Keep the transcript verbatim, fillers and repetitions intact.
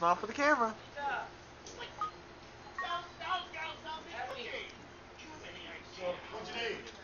Smile for the camera. So, what'd you need?